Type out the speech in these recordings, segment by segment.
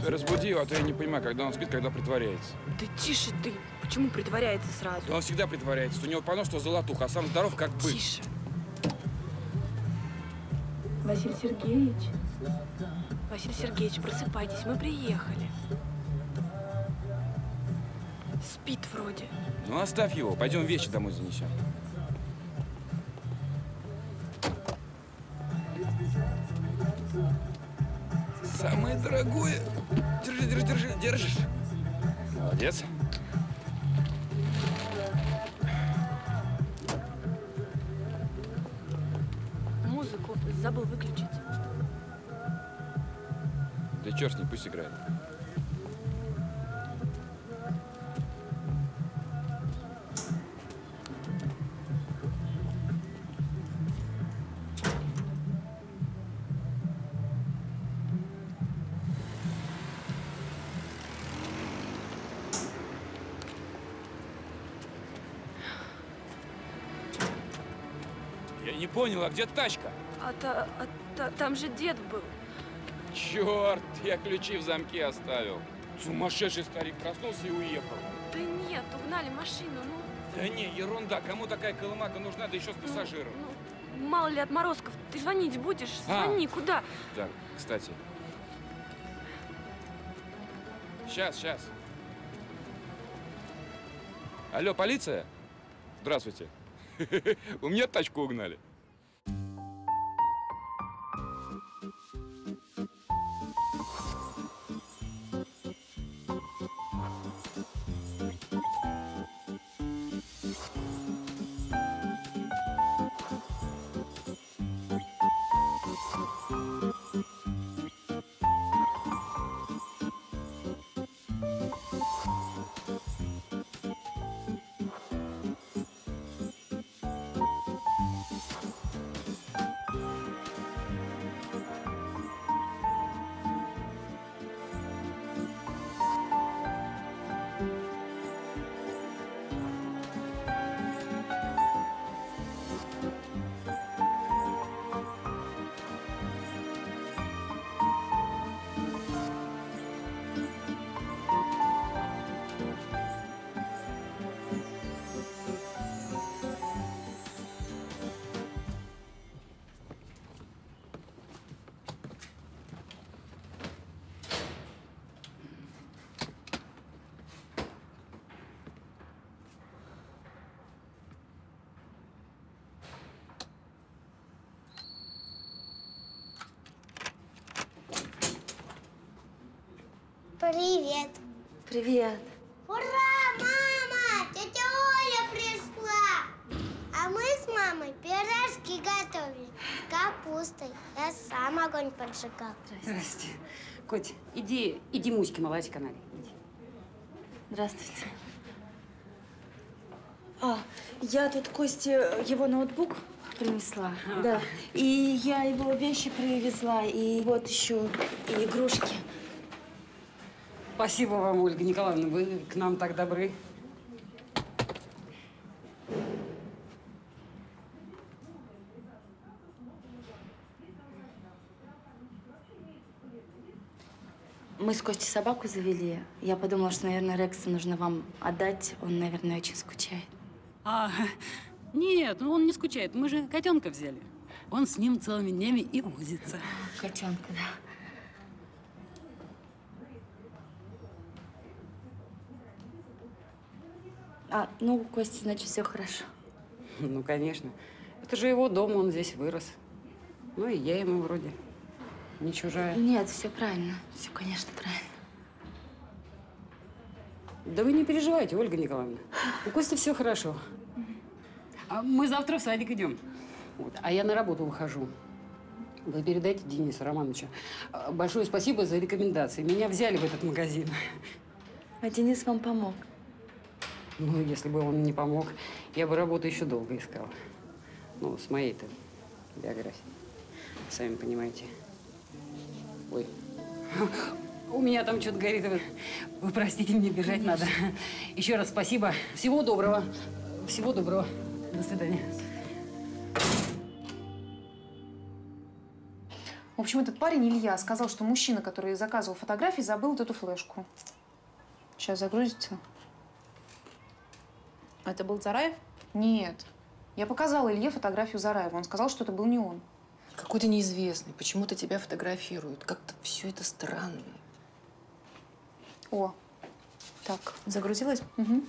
Разбуди его, а то я не понимаю, когда он спит, когда притворяется. Да тише ты. Почему притворяется сразу? Да он всегда притворяется. У него понос, что золотуха, а сам здоров, как бык. Тише. Василий Сергеевич. Василий Сергеевич, просыпайтесь, мы приехали. Спит вроде. Ну, оставь его. Пойдем вещи домой занесем. Самое дорогое. Держи, держи, держи. Держишь. Молодец. Музыку забыл выключить. Да черт с ней, пусть играет. Я не понял, а где тачка? Там же дед был. Черт, я ключи в замке оставил. Сумасшедший старик проснулся и уехал. Да нет, угнали машину, ну. Да не, ерунда. Кому такая колымака нужна, да еще с пассажиром? Ну, мало ли отморозков. Ты звонить будешь? Звони, куда? Так, кстати. Сейчас. Алло, полиция? Здравствуйте. У меня тачку угнали. Привет. Привет. Ура, мама! Тетя Оля пришла! А мы с мамой пирожки готовили с капустой. Я сам огонь поджигал. Здрасте. Коть, иди Муське молочка налей. Иди. Здравствуйте. Я тут Косте его ноутбук принесла. Да. И я его вещи привезла. И вот еще и игрушки. Спасибо вам, Ольга Николаевна, вы к нам так добры. Мы с Костей собаку завели. Я подумала, что, наверное, Рекса нужно вам отдать. Он, наверное, очень скучает. Нет, он не скучает. Мы же котенка взяли. Он с ним целыми днями и возится. Котенка, да. Ну, у Кости, значит, все хорошо. Ну, конечно. Это же его дом, он здесь вырос. Ну, и я ему вроде не чужая. Нет, все правильно. Все, конечно, правильно. Да вы не переживайте, Ольга Николаевна. У Кости все хорошо. А мы завтра в садик идем. Вот. А я на работу выхожу. Вы передайте Денису Романовичу. Большое спасибо за рекомендации. Меня взяли в этот магазин. А Денис вам помог? Ну, если бы он не помог, я бы работу еще долго искала. Ну, с моей-то биографией. Сами понимаете. Ой. У меня там что-то горит. Вы простите, мне бежать надо. Еще раз спасибо. Всего доброго. Всего доброго. До свидания. В общем, этот парень, Илья, сказал, что мужчина, который заказывал фотографии, забыл вот эту флешку. Сейчас загрузится. Это был Зараев? Нет. Я показала Илье фотографию Зараева. Он сказал, что это был не он. Какой-то неизвестный. Почему-то тебя фотографируют. Как-то все это странно. О, так. Загрузилась? Угу.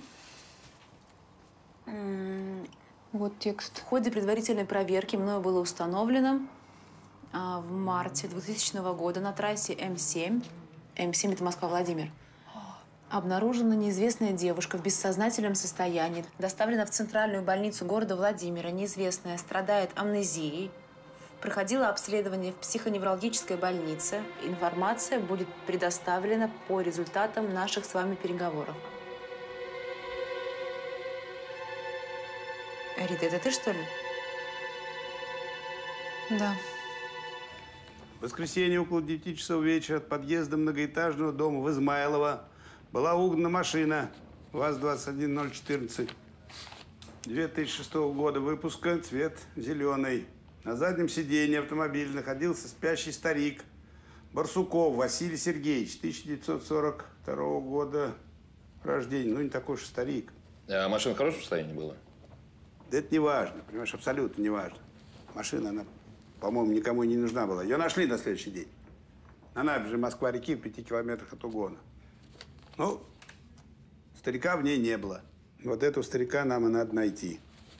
Вот текст. В ходе предварительной проверки мною было установлено в марте 2000 года на трассе М7, М7 – это Москва-Владимир, обнаружена неизвестная девушка в бессознательном состоянии, доставлена в центральную больницу города Владимира. Неизвестная страдает амнезией, проходила обследование в психоневрологической больнице. Информация будет предоставлена по результатам наших с вами переговоров. Рита, это ты, что ли? Да. В воскресенье около 9 часов вечера от подъезда многоэтажного дома в Измайлово была угнана машина ВАЗ-21014 2006 года выпуска, цвет зеленый. На заднем сиденье автомобиля находился спящий старик Барсуков Василий Сергеевич, 1942 года рождения. Ну, не такой уж старик. А машина в хорошем состоянии была? Да это не важно, понимаешь, абсолютно не важно. Машина, она, по-моему, никому не нужна была. Ее нашли на следующий день. На набережной Москва-реки в 5 километрах от угона. Ну, старика в ней не было. Вот этого старика нам и надо найти.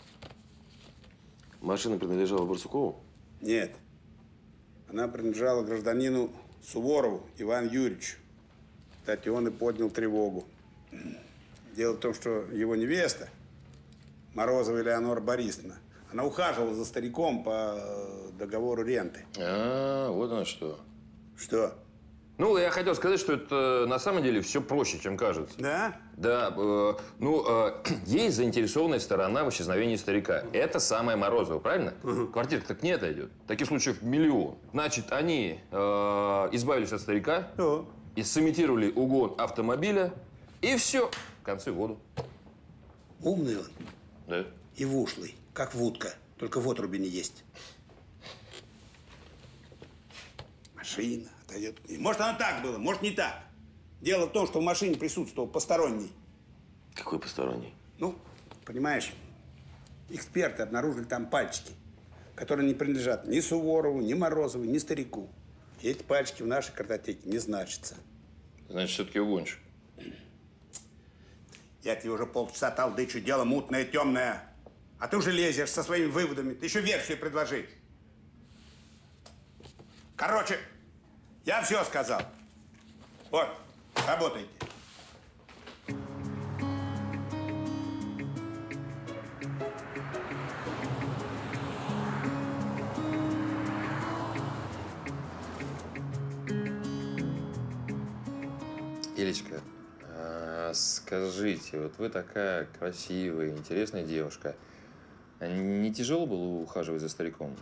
Машина принадлежала Барсукову? Нет. Она принадлежала гражданину Суворову Ивану Юрьевичу. Кстати, он и поднял тревогу. Дело в том, что его невеста, Морозова Элеонора Борисовна, она ухаживала за стариком по договору ренты. Вот оно что. Что? Ну, я хотел сказать, что это на самом деле все проще, чем кажется. Да? Да. Есть заинтересованная сторона в исчезновении старика. Это самая Морозова, правильно? Квартира-то к ней отойдет. Таких случаев миллион. Значит, они избавились от старика, и сымитировали угон автомобиля, и все. В конце года. Умный он. Да. И вушлый, как вудка, только в отруби не есть. Машина отойдет к ней. Может, она так была, может, не так. Дело в том, что в машине присутствовал посторонний. Какой посторонний? Ну, понимаешь, эксперты обнаружили там пальчики, которые не принадлежат ни Суворову, ни Морозову, ни старику. И эти пальчики в нашей картотеке не значатся. Значит, все-таки угонщик. Я тебе уже полчаса толдычу, дело мутное, темное. А ты уже лезешь со своими выводами. Ты еще версию предложи. Короче, я все сказал. Вот, работайте. Илечка, скажите, вот вы такая красивая, интересная девушка. Не тяжело было ухаживать за стариком?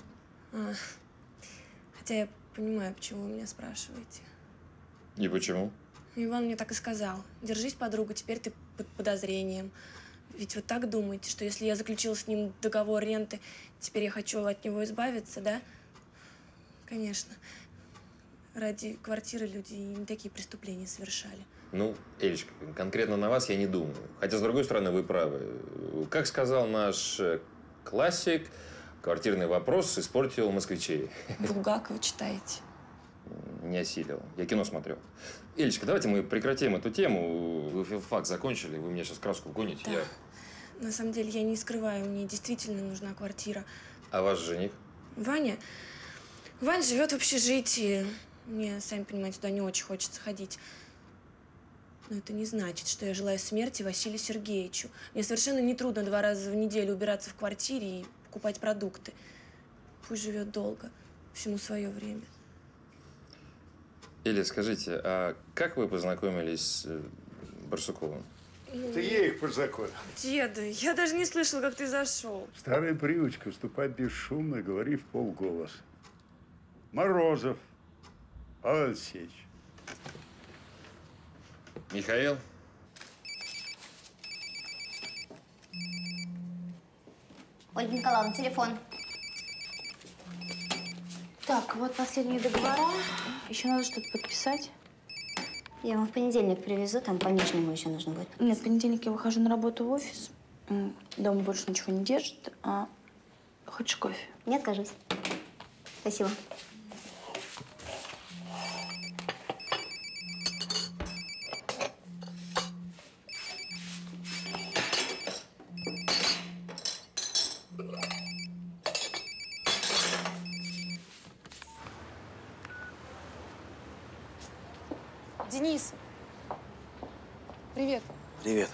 Хотя я понимаю, почему вы меня спрашиваете. И почему? Иван мне так и сказал. Держись, подруга, теперь ты под подозрением. Ведь вы так думаете, что если я заключила с ним договор ренты, теперь я хочу от него избавиться, да? Конечно. Ради квартиры люди не такие преступления совершали. Ну, Элечка, конкретно на вас я не думаю. Хотя, с другой стороны, вы правы. Как сказал наш классик, квартирный вопрос испортил москвичей. Булгакова читаете? Не осилил. Я кино смотрел. Элечка, давайте мы прекратим эту тему. Вы филфак закончили, вы мне сейчас краску вгоните. Да. На самом деле, я не скрываю, мне действительно нужна квартира. А ваш жених? Ваня? Ваня живет в общежитии. Мне, сами понимаете, туда не очень хочется ходить. Но это не значит, что я желаю смерти Василию Сергеевичу. Мне совершенно нетрудно 2 раза в неделю убираться в квартире и покупать продукты. Пусть живет долго, всему свое время. Эля, скажите, а как вы познакомились с Барсуковым? Ты я их познакомил. Деда, я даже не слышала, как ты зашел. Старая привычка вступать бесшумно, говори в полголоса. Морозов Павел Алексеевич. Михаил? Ольга Николаевна, телефон. Так, вот последние договора. Еще надо что-то подписать. Я вам в понедельник привезу, там по нижнему еще нужно будет. Нет, в понедельник я выхожу на работу в офис. Дома больше ничего не держит. А хочешь кофе? Не откажусь. Спасибо. Денис! Привет. Привет.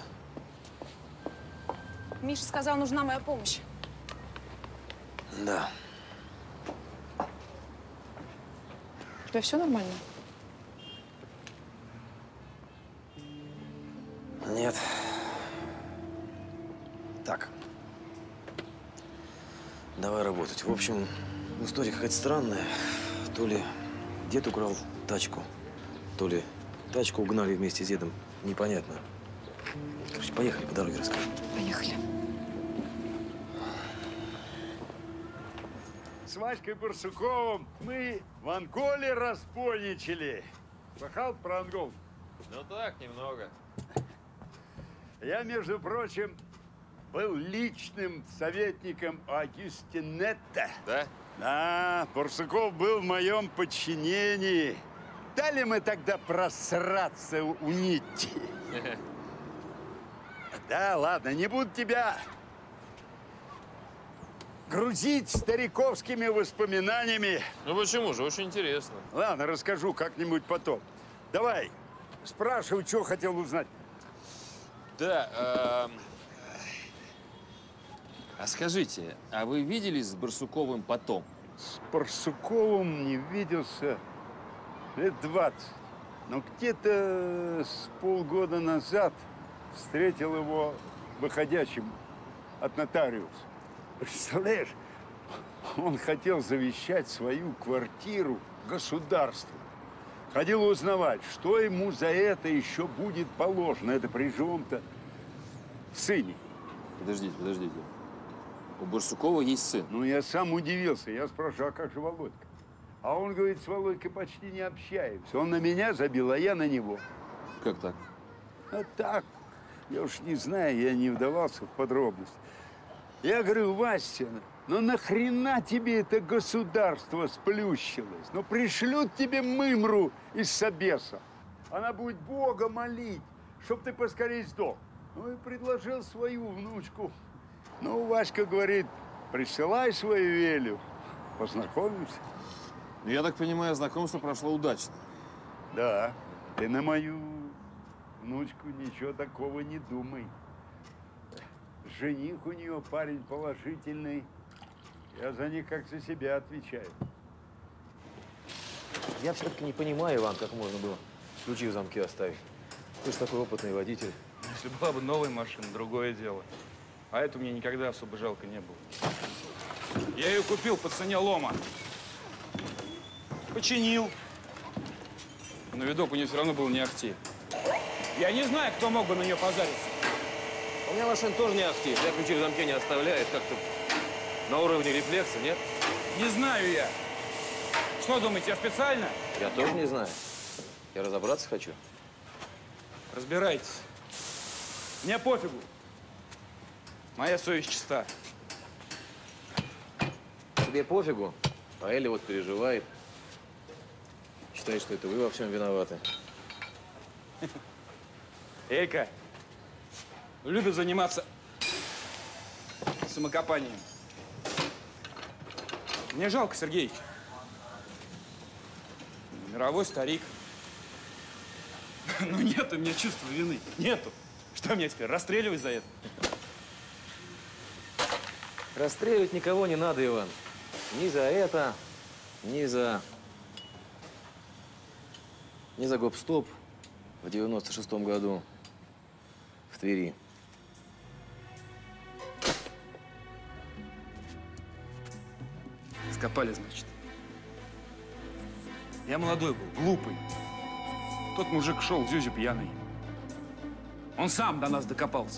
Миша сказал, нужна моя помощь. Да. У тебя все нормально? Нет. Так. Давай работать. В общем, история какая-то странная. То ли дед украл тачку, то ли тачку угнали вместе с дедом. Непонятно. Короче, поехали, по дороге расскажу. Поехали. С Васькой Барсуковым мы в Анголе разбойничали. Слыхал про Ангол? Ну так, немного. Я, между прочим, был личным советником Агюстинетта. Да? Да, Барсуков был в моем подчинении. Дали мы тогда просраться у Нитти. Да, ладно, не буду тебя грузить стариковскими воспоминаниями. Ну почему же? Очень интересно. Ладно, расскажу как-нибудь потом. Давай, спрашивай, что хотел узнать. Да, а скажите, а вы виделись с Барсуковым потом? С Барсуковым не виделся лет 20. Но где-то с полгода назад встретил его выходящим от нотариуса. Представляешь, он хотел завещать свою квартиру государству. Ходил узнавать, что ему за это еще будет положено. Это при живом-то сыне. Подождите. У Барсукова есть сын. Ну, я сам удивился. Я спрашиваю, а как же Володька? А он говорит, с Володькой почти не общаемся. Он на меня забил, а я на него. Как так? А так, я уж не знаю, я не вдавался в подробности. Я говорю, Вася, ну нахрена тебе это государство сплющилось? Ну пришлют тебе мымру из собеса. Она будет Бога молить, чтоб ты поскорей сдох. Ну и предложил свою внучку. Ну, Васька говорит, присылай свою Велю, познакомимся. Ну, я так понимаю, знакомство прошло удачно. Да, ты на мою внучку ничего такого не думай. Жених у нее парень положительный. Я за них как за себя отвечаю. Я все-таки не понимаю, Иван, как можно было ключи в замке оставить. Ты же такой опытный водитель. Если была бы новая машина, другое дело. А эту мне никогда особо жалко не было. Я ее купил по цене лома. Починил. Но видок у нее все равно был не ахти. Я не знаю, кто мог бы на нее позариться. У меня машина тоже не ахти. Я ключи в замке не оставляет. Как-то на уровне рефлекса, нет? Не знаю я. Что думаете, я специально? Я тоже не знаю. Я разобраться хочу. Разбирайтесь. Мне пофигу. Моя совесть чиста. Тебе пофигу, а Эля вот переживает. Считает, что это вы во всем виноваты. Элька любит заниматься самокопанием. Мне жалко Сергеич. Мировой старик. Ну нет у меня чувства вины. Нету. Что мне теперь, расстреливать за это? Расстреливать никого не надо, Иван. Ни за это, ни за гоп-стоп в 96-м году в Твери. Скопали, значит. Я молодой был, глупый. Тот мужик шел, Зюзя пьяный. Он сам до нас докопался.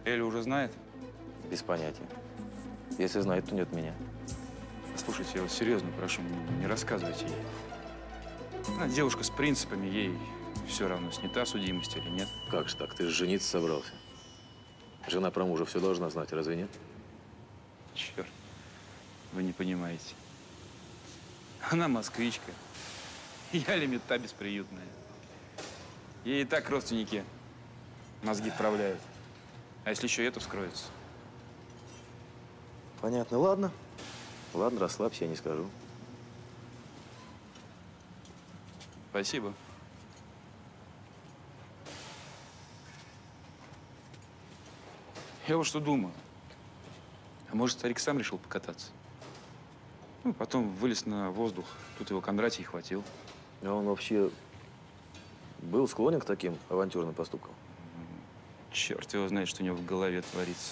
Эля уже знает? Без понятия. Если знает, то нет меня. Слушайте, я вас серьезно прошу, не рассказывайте ей. Она девушка с принципами, ей все равно, снята судимость или нет. Как же так? Ты же жениться собрался. Жена про мужа все должна знать, разве нет? Черт, вы не понимаете. Она москвичка. Я лимита бесприютная. Ей и так родственники мозги вправляют. А если еще это вскроется? Понятно. Ладно. Ладно, расслабься, я не скажу. Спасибо. Я вот что думаю. А может, старик сам решил покататься? Ну, потом вылез на воздух. Тут его Кондратий хватил. А он вообще был склонен к таким авантюрным поступкам? Черт его знает, что у него в голове творится.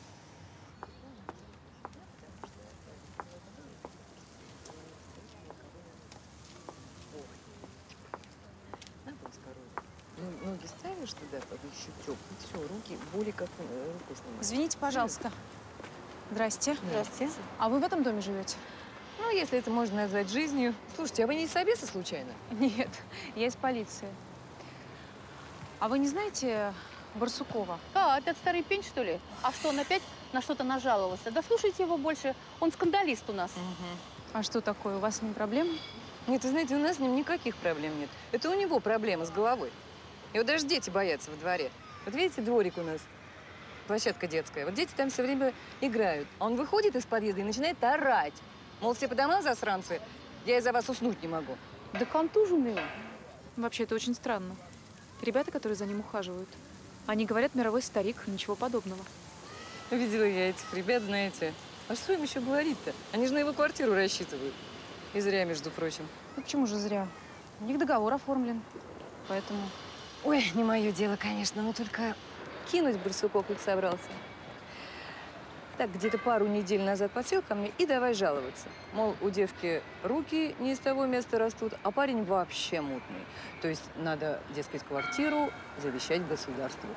Ноги ставишь туда под щиток, и все, руки, боли как руку снимаешь. Извините, пожалуйста. Здрасте. Здрасте. А вы в этом доме живете? Ну, если это можно назвать жизнью. Слушайте, а вы не из Собеса случайно? Нет, я из полиции. А вы не знаете Барсукова? А, этот старый пень, что ли? А что, он опять на что-то нажаловался? Да слушайте его больше, он скандалист у нас. А что такое, у вас с ним проблемы? Нет, вы знаете, у нас с ним никаких проблем нет. Это у него проблемы с головой. Его даже дети боятся во дворе. Вот видите, дворик у нас, площадка детская. Вот дети там все время играют. А он выходит из подъезда и начинает орать. Мол, все по домам засранцы, я из-за вас уснуть не могу. Да контуженный он. Вообще, это очень странно. Ребята, которые за ним ухаживают, они говорят, мировой старик, ничего подобного. Видела я этих ребят, знаете. А что им еще говорить-то? Они же на его квартиру рассчитывают. И зря, между прочим. Ну почему же зря? У них договор оформлен, поэтому… Ой, не мое дело, конечно, но только кинуть Барсуков их собрался. Так, где-то пару недель назад подсел ко мне и давай жаловаться. Мол, у девки руки не из того места растут, а парень вообще мутный. То есть надо, дескать, квартиру завещать государству.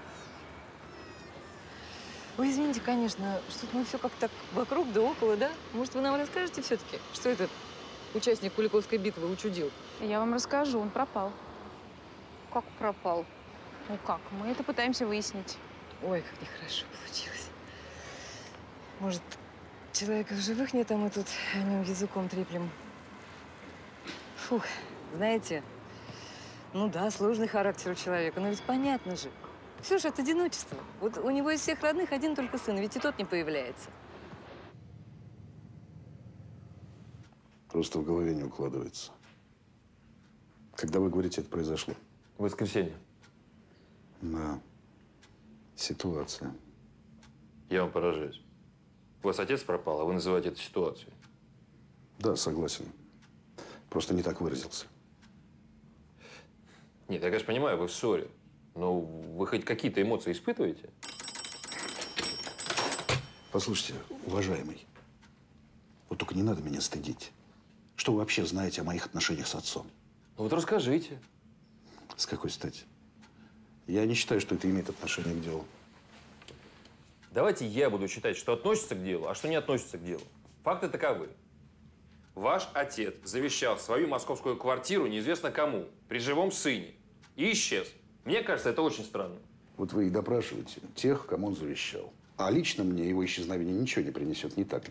Ой, извините, конечно, что-то мы все как-то так вокруг да около, да? Может, вы нам расскажете все-таки, что этот участник Куликовской битвы учудил? Я вам расскажу, он пропал. Как пропал? Ну как, мы это пытаемся выяснить. Ой, как нехорошо получилось. Может, человека в живых нет, а мы тут о нем языком треплем. Фух, знаете, ну да, сложный характер у человека, но ведь понятно же. Все же от одиночества. Вот у него из всех родных один только сын, ведь и тот не появляется. Просто в голове не укладывается. Когда вы говорите, это произошло? В воскресенье. Да. Ситуация. Я вам поражаюсь. У вас отец пропал, а вы называете это ситуацией. Да, согласен. Просто не так выразился. Нет, я, конечно, понимаю, вы в ссоре. Но вы хоть какие-то эмоции испытываете? Послушайте, уважаемый, вот только не надо меня стыдить. Что вы вообще знаете о моих отношениях с отцом? Ну вот расскажите. С какой стати? Я не считаю, что это имеет отношение к делу. Давайте я буду считать, что относится к делу, а что не относится к делу. Факты таковы. Ваш отец завещал свою московскую квартиру неизвестно кому, при живом сыне, и исчез. Мне кажется, это очень странно. Вот вы и допрашиваете тех, кому он завещал. А лично мне его исчезновение ничего не принесет, не так ли?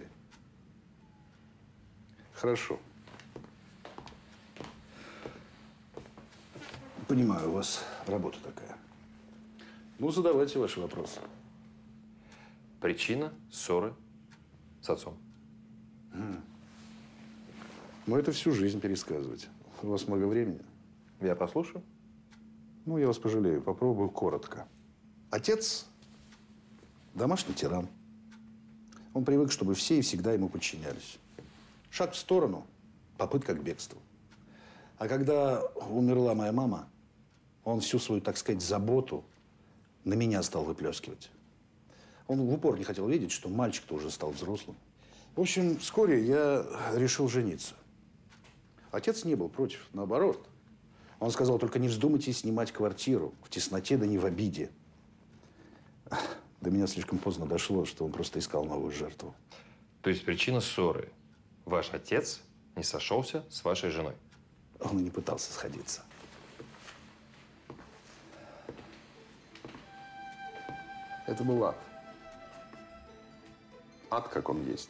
Хорошо. Понимаю, у вас работа такая. Ну, задавайте ваши вопросы. Причина ссоры с отцом. Ну, это всю жизнь пересказывать. У вас много времени. Я послушаю. Ну, я вас пожалею. Попробую коротко. Отец – домашний тиран. Он привык, чтобы все и всегда ему подчинялись. Шаг в сторону – попытка к бегству. А когда умерла моя мама, он всю свою, так сказать, заботу на меня стал выплескивать. Он в упор не хотел видеть, что мальчик-то уже стал взрослым. В общем, вскоре я решил жениться. Отец не был против, наоборот. Он сказал, только не вздумайте снимать квартиру в тесноте, да не в обиде. До меня слишком поздно дошло, что он просто искал новую жертву. То есть причина ссоры – ваш отец не сошелся с вашей женой? Он и не пытался сходиться. Это был ад. Ад, как он есть.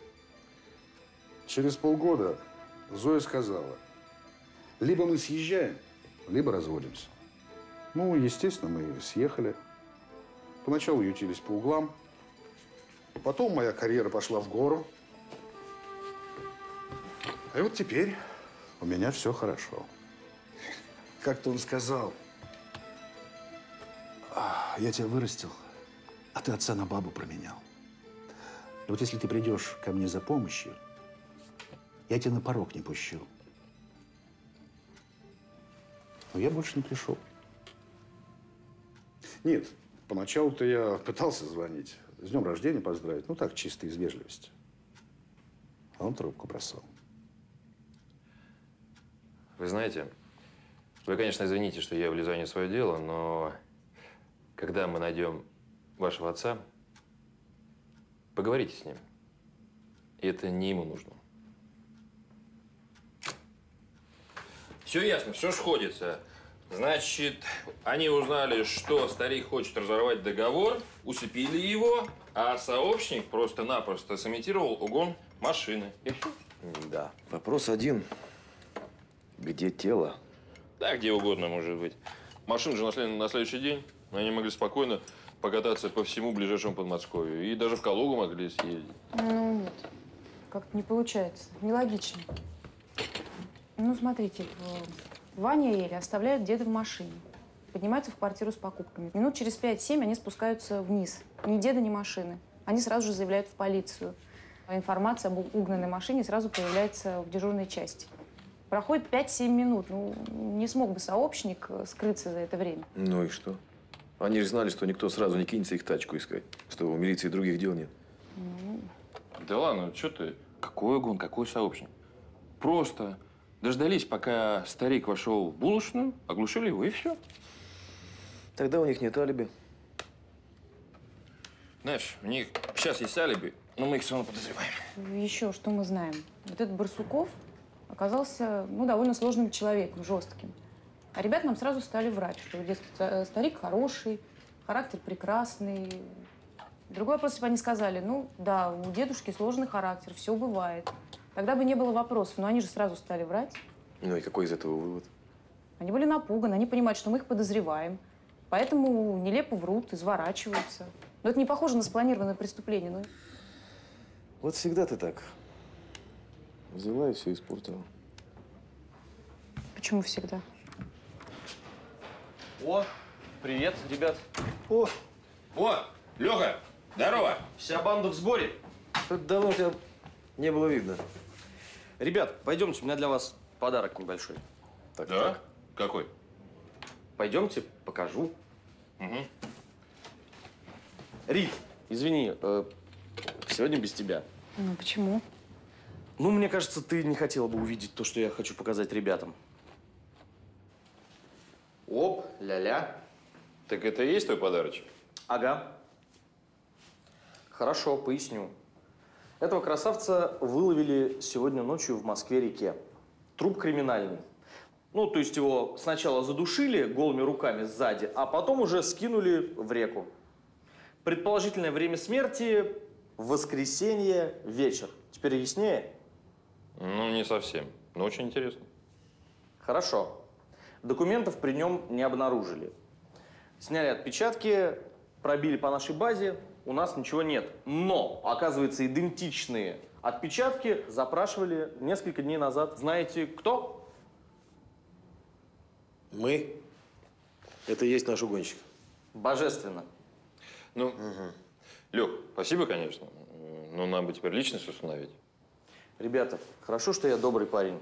Через полгода Зоя сказала, либо мы съезжаем, либо разводимся. Ну, естественно, мы съехали. Поначалу ютились по углам. Потом моя карьера пошла в гору. И вот теперь у меня все хорошо. Как-то он сказал, я тебя вырастил, а ты отца на бабу променял. И вот если ты придешь ко мне за помощью, я тебя на порог не пущу. Но я больше не пришел. Нет, поначалу-то я пытался звонить, с днем рождения поздравить, ну так, чисто из вежливости. А он трубку бросал. Вы знаете, вы, конечно, извините, что я влезаю не в свое дело, но когда мы найдем вашего отца, поговорите с ним. И это не ему нужно. Все ясно, все сходится. Значит, они узнали, что старик хочет разорвать договор, усыпили его, а сообщник просто-напросто сымитировал угон машины. И все. Да. Вопрос один. Где тело? Да, где угодно может быть. Машину же нашли на следующий день. Они могли спокойно покататься по всему ближайшему Подмосковью. И даже в Калугу могли съездить. Ну нет, как-то не получается. Нелогично. Ну, смотрите, Ваня и Эля оставляют деда в машине. Поднимаются в квартиру с покупками. Минут через 5-7 они спускаются вниз. Ни деда, ни машины. Они сразу же заявляют в полицию. А информация об угнанной машине сразу появляется в дежурной части. Проходит 5-7 минут. Ну, не смог бы сообщник скрыться за это время. Ну и что? Они же знали, что никто сразу не кинется их тачку искать. Что у милиции других дел нет. Да ладно, что ты? Какой угон, какой сообщник? Просто дождались, пока старик вошел в булочную, оглушили его, и все. Тогда у них нет алиби. Знаешь, у них сейчас есть алиби, но мы их все равно подозреваем. Еще что мы знаем? Вот этот Барсуков оказался, ну, довольно сложным человеком, жестким. А ребята нам сразу стали врать, что, дескать, старик хороший, характер прекрасный. Другой вопрос, если бы они сказали, ну, да, у дедушки сложный характер, все бывает. Тогда бы не было вопросов, но они же сразу стали врать. Ну и какой из этого вывод? Они были напуганы, они понимают, что мы их подозреваем. Поэтому нелепо врут, изворачиваются. Но это не похоже на спланированное преступление. Ну. Вот всегда ты так. Взяла и все испортила. Почему всегда? О, привет, ребят. О, Леха, здорово. Вся банда в сборе. Тут давно тебя не было видно. Ребят, пойдемте, у меня для вас подарок небольшой. Так, да? так. Какой? Пойдемте, покажу. Угу. Рит, извини, сегодня без тебя. Ну, почему? Ну, мне кажется, ты не хотела бы увидеть то, что я хочу показать ребятам. Оп, ля-ля. Так это и есть твой подарочек? Ага. Хорошо, поясню. Этого красавца выловили сегодня ночью в Москве-реке. Труп криминальный. Ну, то есть его сначала задушили голыми руками сзади, а потом уже скинули в реку. Предположительное время смерти – воскресенье вечер. Теперь яснее? Ну, не совсем, но очень интересно. Хорошо. Документов при нем не обнаружили. Сняли отпечатки, пробили по нашей базе, у нас ничего нет. Но, оказывается, идентичные отпечатки запрашивали несколько дней назад. Знаете, кто? Мы? Это и есть наш угонщик. Божественно. Ну, Лёх, спасибо, конечно, но нам бы теперь личность установить. Ребята, хорошо, что я добрый парень.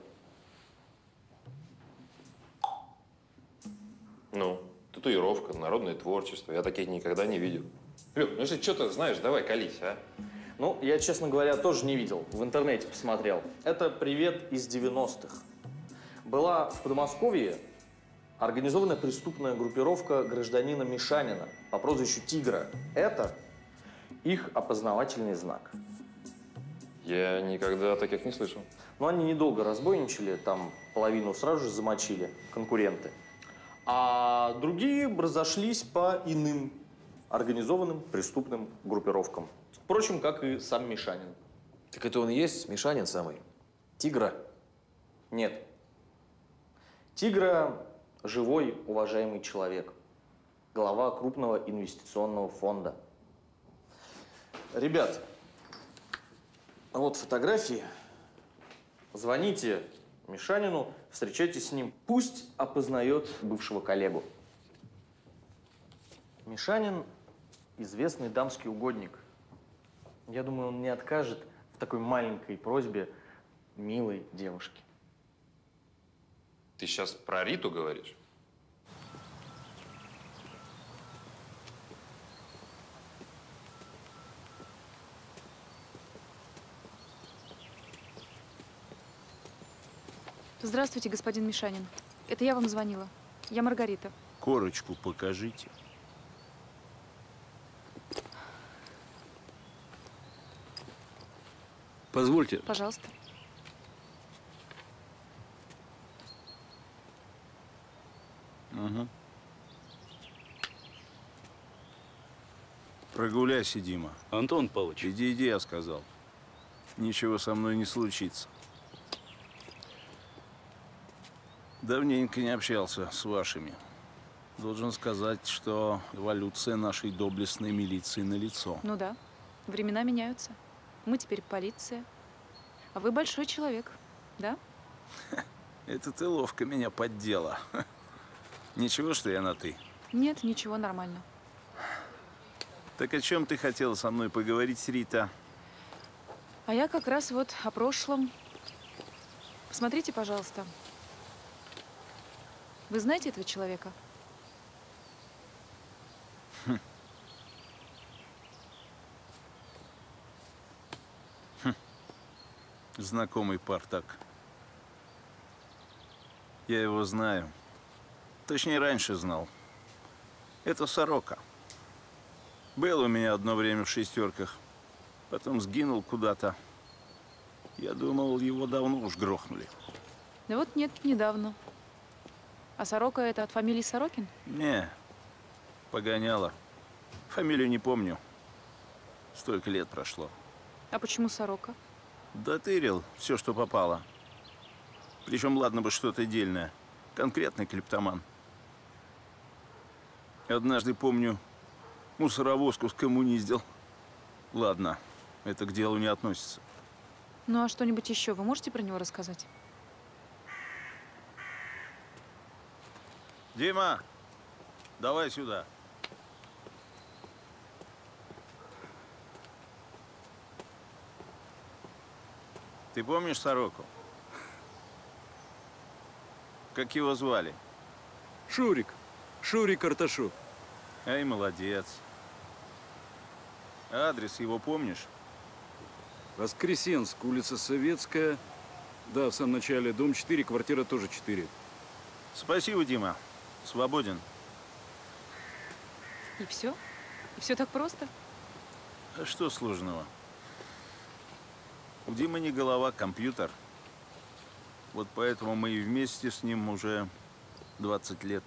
Ну, татуировка, народное творчество. Я таких никогда не видел. Лёх, ну если что-то знаешь, давай колись, а? Ну, я, честно говоря, тоже не видел. В интернете посмотрел. Это привет из 90-х. Была в Подмосковье организованная преступная группировка гражданина Мишанина по прозвищу Тигра. Это их опознавательный знак. Я никогда таких не слышал. Но они недолго разбойничали, там половину сразу же замочили конкуренты. А другие разошлись по иным организованным преступным группировкам. Впрочем, как и сам Мишанин. Так это он и есть Мишанин самый? Тигра? Нет. Тигра – живой, уважаемый человек. Глава крупного инвестиционного фонда. Ребят, вот фотографии. Звоните Мишанину, встречайтесь с ним. Пусть опознает бывшего коллегу. Мишанин – известный дамский угодник. Я думаю, он не откажет в такой маленькой просьбе милой девушке. Ты сейчас про Риту говоришь? Здравствуйте, господин Мишанин. Это я вам звонила. Я Маргарита. Корочку покажите. Позвольте. Пожалуйста. Угу. Прогуляйся, Дима. Антон Павлович. Иди, я сказал. Ничего со мной не случится. Давненько не общался с вашими. Должен сказать, что эволюция нашей доблестной милиции налицо. Ну да, времена меняются. Мы теперь полиция. А вы большой человек, да? Это ты ловко меня поддела. Ничего, что я на «ты». Нет, ничего, нормально. Так о чем ты хотела со мной поговорить, Рита? А я как раз вот о прошлом. Посмотрите, пожалуйста. Вы знаете этого человека? Знакомый партак. Я его знаю. Точнее, раньше знал. Это Сорока. Был у меня одно время в шестерках. Потом сгинул куда-то. Я думал, его давно уж грохнули. Да вот нет, недавно. А Сорока это от фамилии Сорокин? Не, погоняла. Фамилию не помню. Столько лет прошло. А почему Сорока? Дотырил все, что попало. Причем, ладно бы что-то дельное. Конкретный клептоман. Однажды, помню, мусоровозку скоммуниздил. Ладно, это к делу не относится. Ну а что-нибудь еще вы можете про него рассказать? Дима, давай сюда. Ты помнишь Сороку? Как его звали? Шурик. Шурик Арташов. Ай, молодец. Адрес его помнишь? Воскресенск, улица Советская. Да, в самом начале. Дом 4, квартира тоже 4. Спасибо, Дима. Свободен. И все? И все так просто? А что сложного? У Димы не голова, компьютер. Вот поэтому мы и вместе с ним уже 20 лет.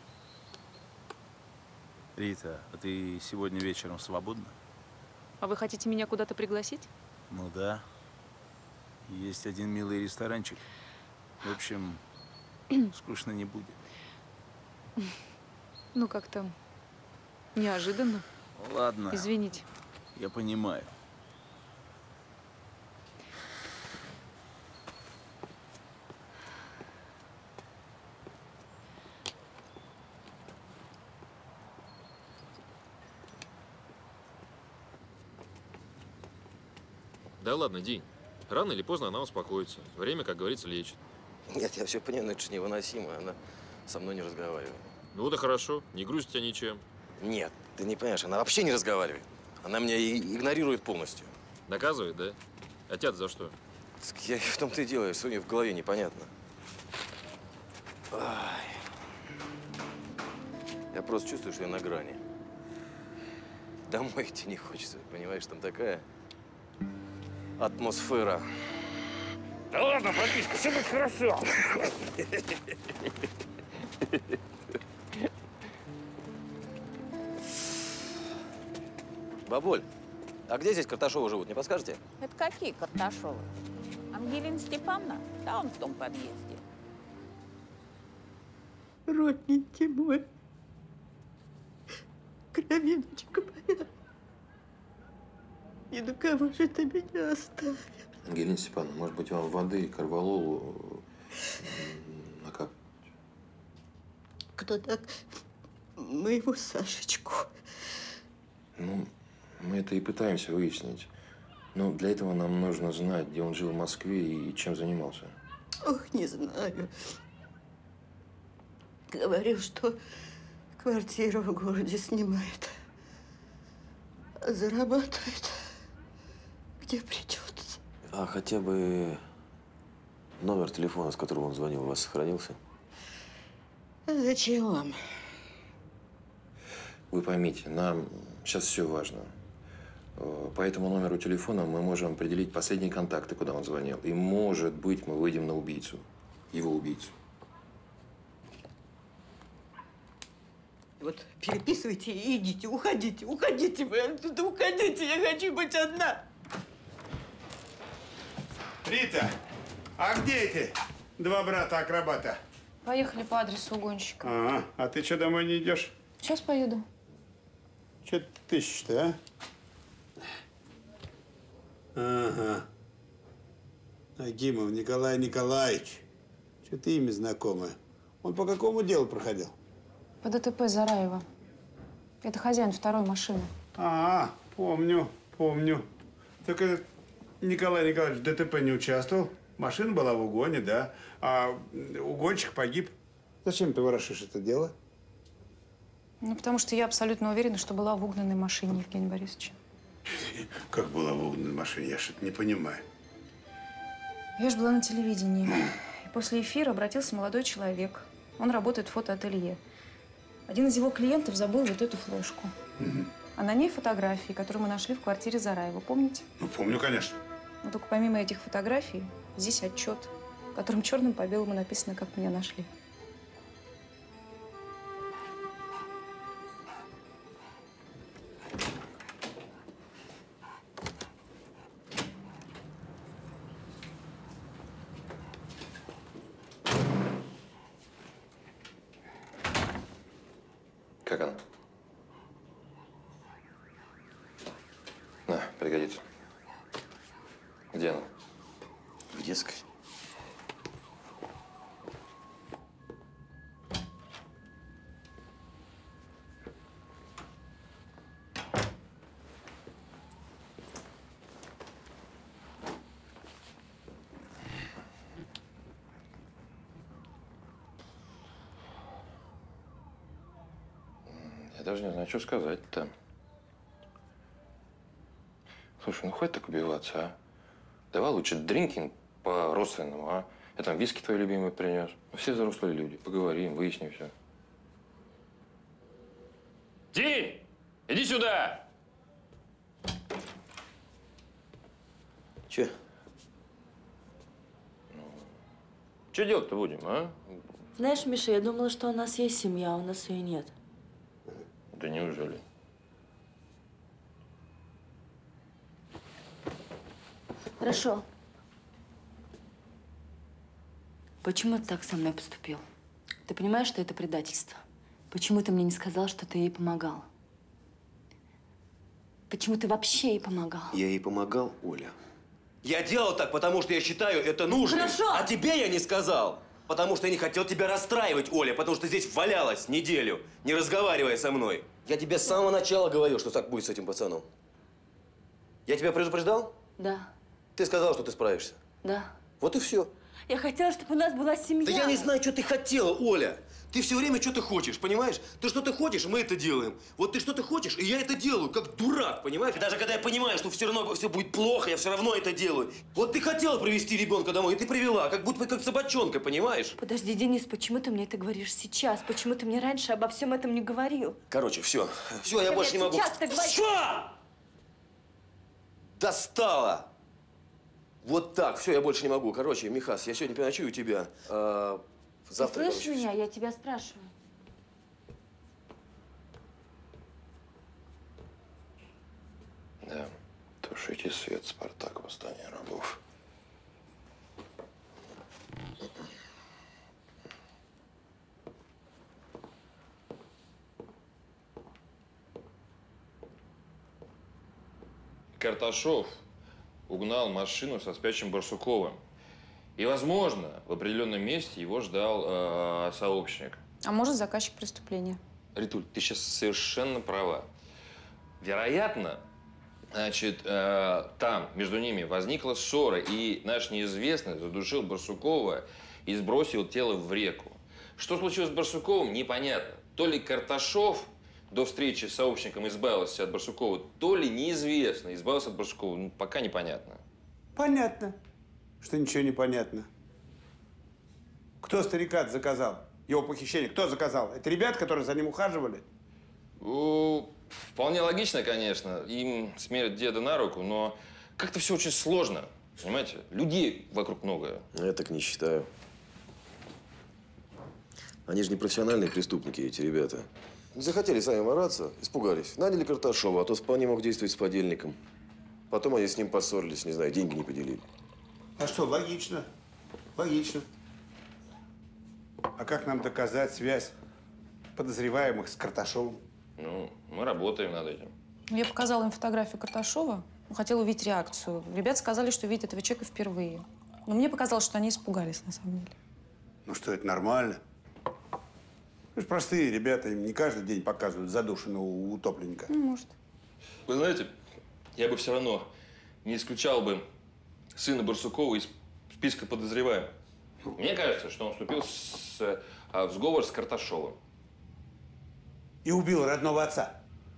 Рита, а ты сегодня вечером свободна? А вы хотите меня куда-то пригласить? Ну да. Есть один милый ресторанчик. В общем, скучно не будет. Ну, как-то неожиданно. Ладно. Извините. Я понимаю. Да ладно, День. Рано или поздно она успокоится. Время, как говорится, лечит. Нет, я все понимаю, но это же невыносимо. Она со мной не разговаривает. Ну да хорошо, не грузит тебя ничем. Нет, ты не понимаешь, она вообще не разговаривает. Она меня игнорирует полностью. Наказывает, да? А тебя за что? В том-то и дело, что у нее в голове непонятно. Ай. Я просто чувствую, что я на грани. Домой идти не хочется, понимаешь, там такая атмосфера. Да ладно, братишка, все будет хорошо. Бабуль, а где здесь Карташовы живут, не подскажете? Это какие Карташовы? Ангелина Степановна? Да он в том подъезде. Родненький мой, кровиночка моя, и на кого же ты меня оставил? Ангелина Степановна, может быть, вам воды и корвалолу накапать? Кто так моего Сашечку? Ну, мы это и пытаемся выяснить. Но для этого нам нужно знать, где он жил в Москве и чем занимался. Ох, не знаю. Говорил, что квартиру в городе снимает. А зарабатывает, где придется. А хотя бы номер телефона, с которого он звонил, у вас сохранился? А зачем вам? Вы поймите, нам сейчас все важно. По этому номеру телефона мы можем определить последние контакты, куда он звонил. И, может быть, мы выйдем на убийцу. Его убийцу. Вот переписывайте и идите, уходите, уходите вы отсюда, уходите, я хочу быть одна. Рита, а где эти два брата-акробата? Поехали по адресу угонщика. Ага, а ты что, домой не идешь? Сейчас поеду. Что ты ищешь-то, а? Ага. Агимов Николай Николаевич. Что-то имя знакомое. Он по какому делу проходил? По ДТП Зараева. Это хозяин второй машины. А, помню, помню. Только Николай Николаевич в ДТП не участвовал. Машина была в угоне, да. А угонщик погиб. Зачем ты ворошишь это дело? Ну, потому что я абсолютно уверена, что была в угнанной машине Евгения Борисовича. Как была в угнанной машине? Я что-то не понимаю. Я же была на телевидении. И после эфира обратился молодой человек. Он работает в фотоателье. Один из его клиентов забыл вот эту флешку. Угу. А на ней фотографии, которые мы нашли в квартире Зараева. Помните? Ну, помню, конечно. Но только помимо этих фотографий, здесь отчет, в котором черным по белому написано, как меня нашли. Как она? На, пригодится. Где она? В детской. Я даже не знаю, что сказать-то. Слушай, ну хватит так убиваться, а? Давай лучше дринкинг по-родственному, а? Я там виски твой любимый принес. Мы все взрослые люди. Поговорим, выясним все. Тинь! Иди сюда! Че? Че делать-то будем, а? Знаешь, Миша, я думала, что у нас есть семья, а у нас ее нет. Да неужели? Хорошо. Почему ты так со мной поступил? Ты понимаешь, что это предательство? Почему ты мне не сказал, что ты ей помогал? Почему ты вообще ей помогал? Я ей помогал, Оля. Я делал так, потому что я считаю это нужным. Хорошо. А тебе я не сказал. Потому что я не хотел тебя расстраивать, Оля. Потому что здесь валялась неделю, не разговаривая со мной. Я тебе с самого начала говорил, что так будет с этим пацаном. Я тебя предупреждал? Да. Ты сказал, что ты справишься. Да. Вот и все. Я хотела, чтобы у нас была семья. Да я не знаю, что ты хотела, Оля. Ты все время что-то хочешь, понимаешь? Ты что-то хочешь, мы это делаем. Вот ты что-то хочешь, и я это делаю, как дурак, понимаешь? И даже когда я понимаю, что все равно все будет плохо, я все равно это делаю. Вот ты хотела привезти ребенка домой, и ты привела, как будто как собачонка, понимаешь? Подожди, Денис, почему ты мне это говоришь сейчас? Почему ты мне раньше обо всем этом не говорил? Короче, все, я больше не могу. Сейчас ты говоришь. Все! Достала! Вот так, все, я больше не могу. Короче, Михас, я сегодня переночую у тебя. Завтра, Ты слышишь меня? Я тебя спрашиваю. Да, тушите свет, Спартак, восстание рабов. Карташов угнал машину со спящим Барсуковым. И, возможно, в определенном месте его ждал сообщник. А может, заказчик преступления. Ритуль, ты сейчас совершенно права. Вероятно, значит, там между ними возникла ссора, и наш неизвестный задушил Барсукова и сбросил тело в реку. Что случилось с Барсуковым, непонятно. То ли Карташов до встречи с сообщником избавился от Барсукова, то ли неизвестно, избавился от Барсукова. Ну, пока непонятно. Понятно, что ничего не понятно. Кто старика заказал? Его похищение кто заказал? Это ребята, которые за ним ухаживали? Вполне логично, конечно. Им смерть деда на руку, но как-то все очень сложно. Понимаете? Людей вокруг много. Я так не считаю. Они же не профессиональные преступники, эти ребята. Не захотели сами мараться, испугались. Наняли Карташова, а то вполне мог действовать с подельником. Потом они с ним поссорились, не знаю, деньги не поделили. А что, логично. Логично. А как нам доказать связь подозреваемых с Карташовым? Ну, мы работаем над этим. Я показала им фотографию Карташова, хотела увидеть реакцию. Ребята сказали, что видят этого человека впервые. Но мне показалось, что они испугались, на самом деле. Ну что, это нормально? Ну, простые ребята, им не каждый день показывают задушенного утопленника. Ну, может. Вы знаете, я бы все равно не исключал бы сына Барсукова из списка подозреваемых. Мне кажется, что он вступил в сговор с Карташовым. И убил родного отца.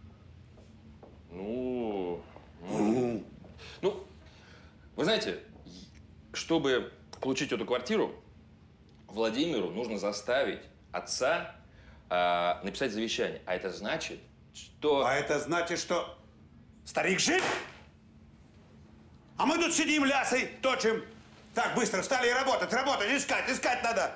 Ну, вы знаете, чтобы получить эту квартиру, Владимиру нужно заставить отца написать завещание. А это значит, что… А это значит, что старик жив? А мы тут сидим, лясой, точим. Так, быстро встали и работать, искать надо.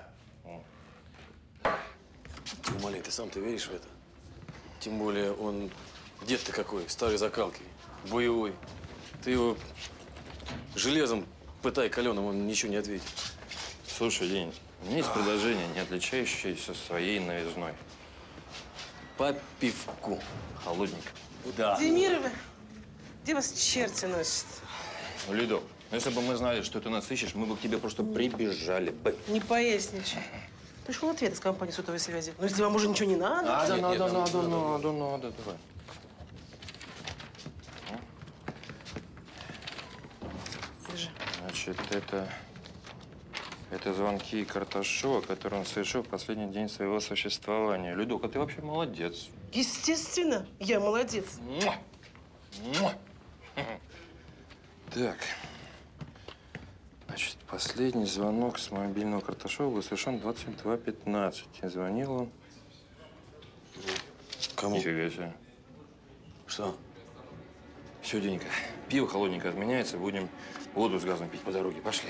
Умоляй, ты сам-то веришь в это? Тем более он дед-то какой, старой закалки, боевой. Ты его железом пытай каленым, он ничего не ответит. Слушай, День, у меня есть предложение, не отличающееся своей новизной. По пивку. Холодненько. Да. Демировы, где вас черти носят? Лидо, если бы мы знали, что ты нас ищешь, мы бы к тебе просто прибежали бы. Не поясничай. Пришел ответ из компании сотовой связи. Ну, если вам уже ничего не надо… Надо, давай. Держи. Значит, это звонки Карташова, которые он совершил в последний день своего существования. Людок, а ты вообще молодец. Естественно, я молодец. Так. Значит, последний звонок с мобильного Карташова был совершен 22:15. И звонил он… Кому? Нифига себе. Что? Все, Денька, пиво холодненько отменяется, будем воду с газом пить по дороге. Пошли.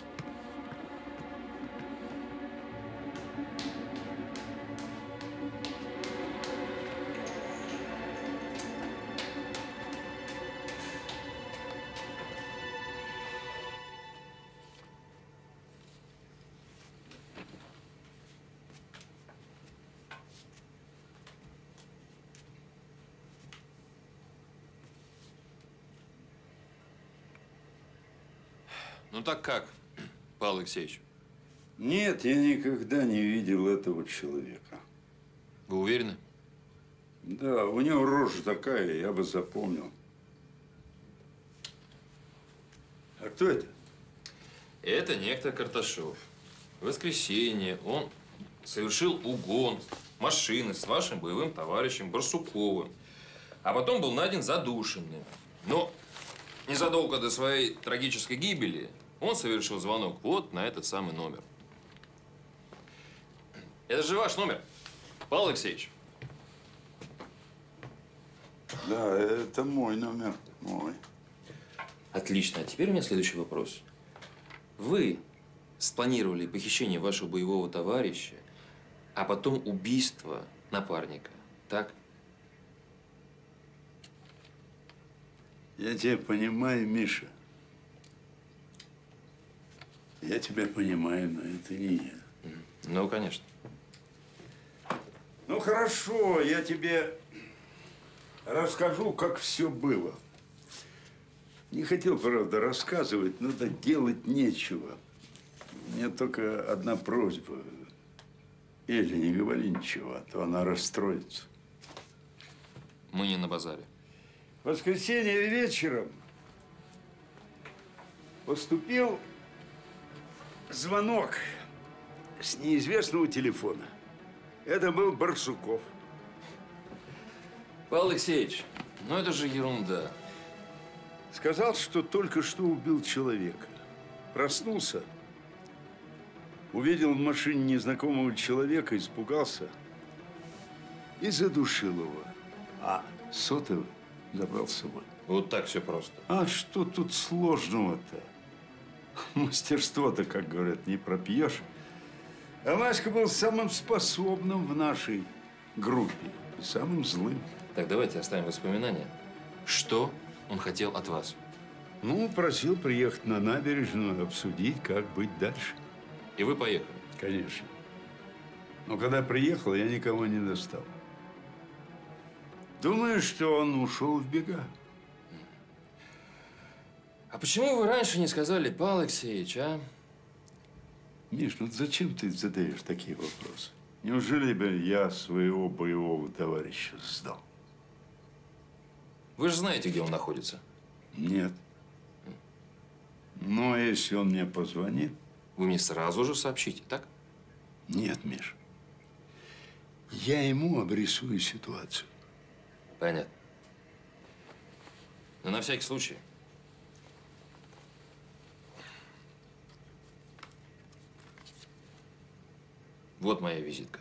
Ну так как, Павел Алексеевич? Нет, я никогда не видел этого человека. Вы уверены? Да, у него рожа такая, я бы запомнил. А кто это? Это некто Карташов. В воскресенье он совершил угон машины с вашим боевым товарищем Барсуковым. А потом был найден задушенным. Но незадолго до своей трагической гибели он совершил звонок вот на этот самый номер. Это же ваш номер, Павел Алексеевич. Да, это мой номер, мой. Отлично. А теперь у меня следующий вопрос. Вы спланировали похищение вашего боевого товарища, а потом убийство напарника, так? Я тебя понимаю, Миша. Я тебя понимаю, но это не я. Ну, конечно. Ну, хорошо, я тебе расскажу, как все было. Не хотел, правда, рассказывать, но да делать нечего. У меня только одна просьба. Эле, не говори ничего, а то она расстроится. Мы не на базаре. В воскресенье вечером поступил звонок с неизвестного телефона. Это был Барсуков. Павел Алексеевич, ну это же ерунда. Сказал, что только что убил человека. Проснулся, увидел в машине незнакомого человека, испугался и задушил его. А сотовый забрал с собой. Вот так все просто. А что тут сложного-то? Мастерство-то, как говорят, не пропьешь. А Васька был самым способным в нашей группе и самым злым. Так, давайте оставим воспоминания. Что он хотел от вас? Ну, просил приехать на набережную, обсудить, как быть дальше. И вы поехали? Конечно. Но когда приехал, я никого не достал. Думаю, что он ушел в бега. А почему вы раньше не сказали, Павел Алексеевич, а? Миш, ну зачем ты задаешь такие вопросы? Неужели бы я своего боевого товарища сдал? Вы же знаете, где он находится? Нет. Но если он мне позвонит… Вы мне сразу же сообщите, так? Нет, Миш. Я ему обрисую ситуацию. Понятно. Но на всякий случай. Вот моя визитка.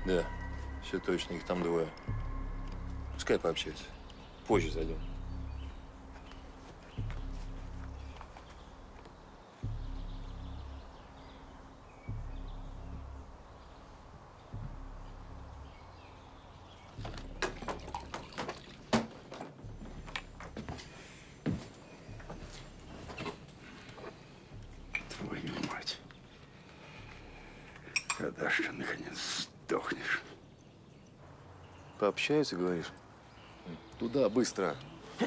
Да, все точно, их там двое. Пускай пообщаются. Позже зайдем. Твою мать. Когда ж ты, наконец, сдохнешь? Пообщаются, говоришь? Туда, быстро.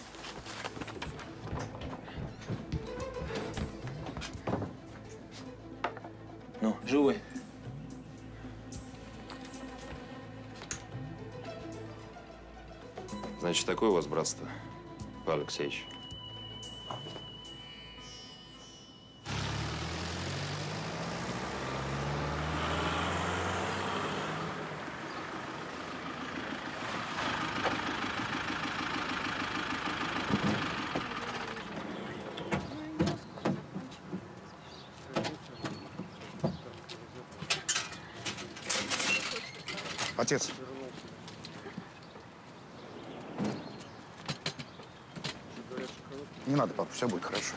Ну, живой. Значит, такое у вас братство, Павел Алексеевич. Отец. Не надо, папа, все будет хорошо.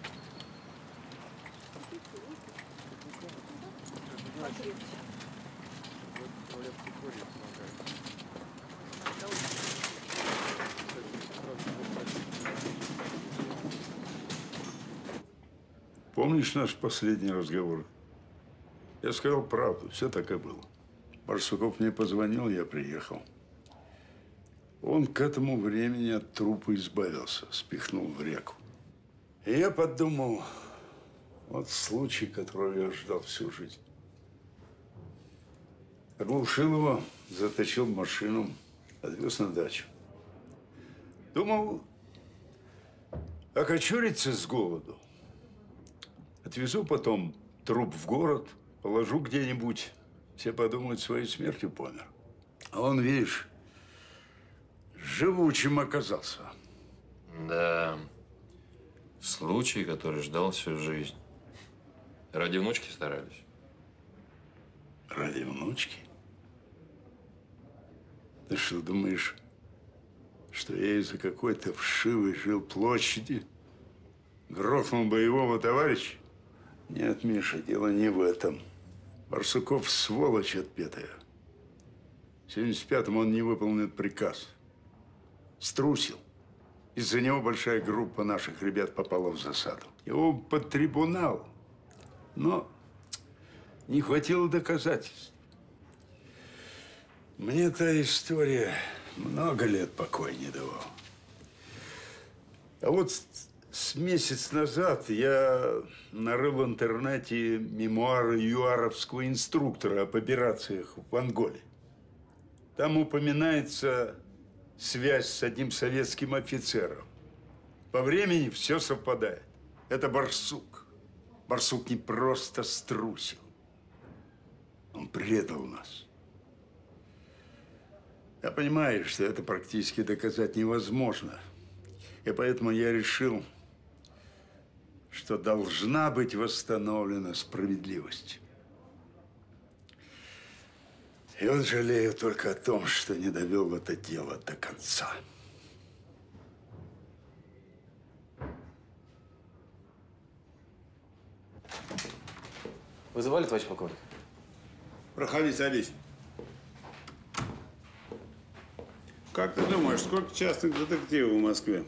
Помнишь наш последний разговор? Я сказал правду, все так и было. Барсуков мне позвонил, я приехал. Он к этому времени от трупа избавился, спихнул в реку. И я подумал, вот случай, которого я ждал всю жизнь. Оглушил его, заточил в машину, отвез на дачу. Думал, окочуриться с голоду. Отвезу потом труп в город, положу где-нибудь. Все подумают, своей смертью помер. А он, видишь, живучим оказался. Да. Случай, который ждал всю жизнь. Ради внучки старались? Ради внучки? Ты что, думаешь, что я из-за какой-то вшивой жилплощади грохнул боевого товарища? Нет, Миша, дело не в этом. Барсуков сволочь отпетая. В 75-м он не выполнил приказ. Струсил. Из-за него большая группа наших ребят попала в засаду. Его под трибунал. Но не хватило доказательств. Мне та история много лет покоя не давала. А вот с месяц назад я нарыл в интернете мемуары юаровского инструктора об операциях в Анголе. Там упоминается связь с одним советским офицером. По времени все совпадает. Это Барсук. Барсук не просто струсил. Он предал нас. Я понимаю, что это практически доказать невозможно. И поэтому я решил, что должна быть восстановлена справедливость. И вот жалею только о том, что не довел это дело до конца. Вызывали, товарищ полковник? Проходи, садись. Как ты думаешь, сколько частных детективов в Москве?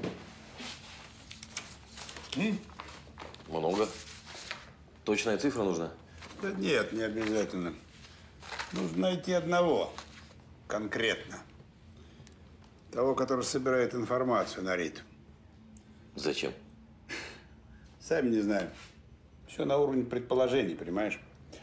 Много. Точная цифра нужна? Да нет, не обязательно. Нужно найти одного конкретно. Того, который собирает информацию на Риту. Зачем? Сами не знаем. Все на уровне предположений, понимаешь?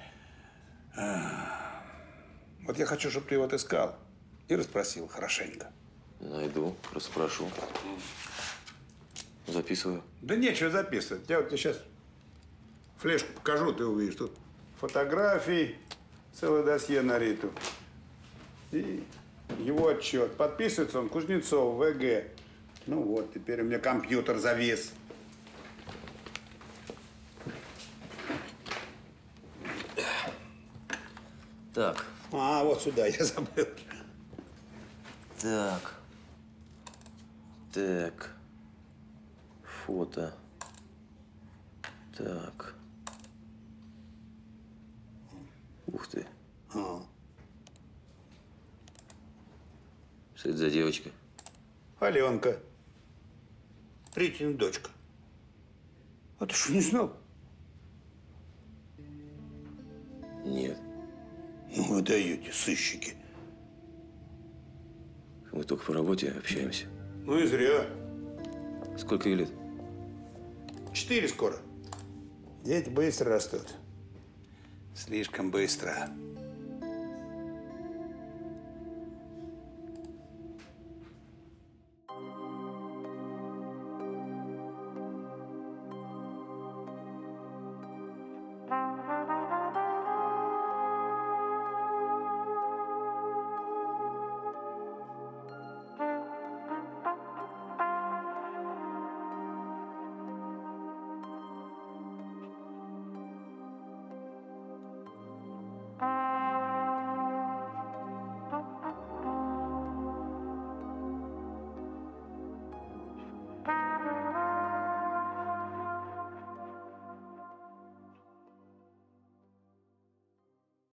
Вот я хочу, чтобы ты его отыскал и расспросил хорошенько. Найду, расспрошу. Записываю. Да нечего записывать. Я вот тебе сейчас флешку покажу, ты увидишь. Тут фотографии, целое досье на Риту. И его отчет. Подписывается он Кузнецов, ВГ. Ну вот, теперь у меня компьютер завис. Так. А, вот сюда, я забыл. Так. Так. Фото. Так. Ух ты. Что это за девочка? Аленка. Ритина дочка. А ты что, не знал? Нет. Ну, вы даете, сыщики. Мы только по работе общаемся. Ну и зря. Сколько ей лет? 4 скоро. Дети быстро растут. Слишком быстро.